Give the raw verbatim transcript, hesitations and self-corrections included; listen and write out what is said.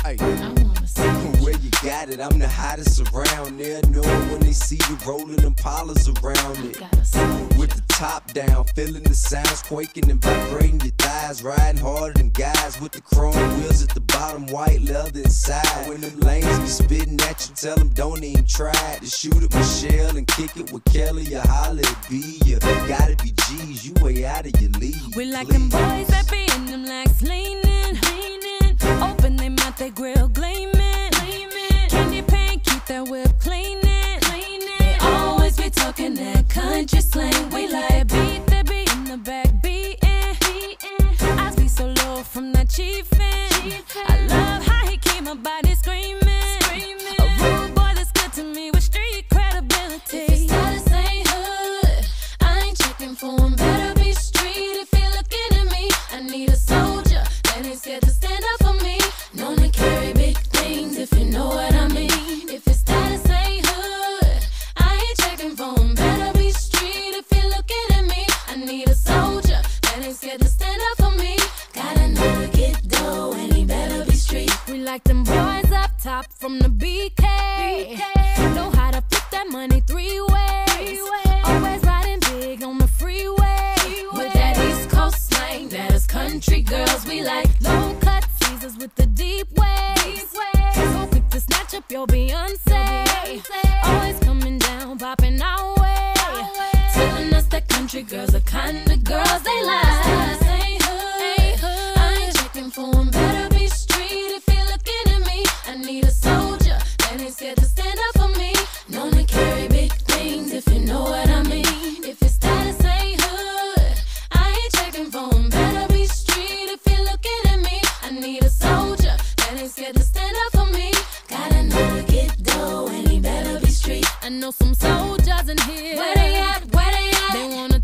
Ay. Where you got it, I'm the hottest around there. Know it when they see you rolling them polars around it. With the top down, feeling the sounds quaking and vibrating your thighs. Riding harder than guys with the chrome wheels at the bottom, white leather inside. When them lanes be spitting at you, tell them don't even try to shoot at Michelle and kick it with Kelly or holla at B. You gotta be G's, you way out of your league. We like them boys that be in them legs leaning, leaning. Open they mouth, they grill gleaming, gleaming. Candy paint, keep that whip cleaning, cleaning. They always be talking that country slang. We like beat that be in the back beating, beating. I be so low from that chiefin'. I love how he keep my body screaming, screaming. A rude boy that's good to me with street credibility. If his status ain't hood, I ain't checking for him. Better be street if you're looking at me. I need a soldier that ain't scared to stand up for me. Known to carry big things, if you know what I mean. If his status ain't hood, I ain't checking for him. Better be street if you're looking at me. I need a soldier that ain't scared to stand up for me. Gotta know to get dough, and he better be street. We like them boys up top from the B K. B K. Know how to flip that money three ways. Three ways. Always riding big on the freeway. freeway. With that East Coast slang, that is country girls. We like low cut Caesars with the deep waves. Deep waves. So quick to snatch up your Beyonce. Beyonce. Always coming down, popping our way. Our way. Telling us that country girls are kind of girls they like. Status ain't hood. Ain't hood. I ain't checking for him. Better be street if you're looking at me. I need a soldier that ain't scared to stand up for me. Known to carry big things, if you know what I mean. If his status ain't hood, I ain't checking for him. Better be street if you're looking at me. I need a soldier that ain't scared to stand up for me. Gotta know to get dough, and he better be street. I know some soldiers in here. Where they at? Where they at? They wanna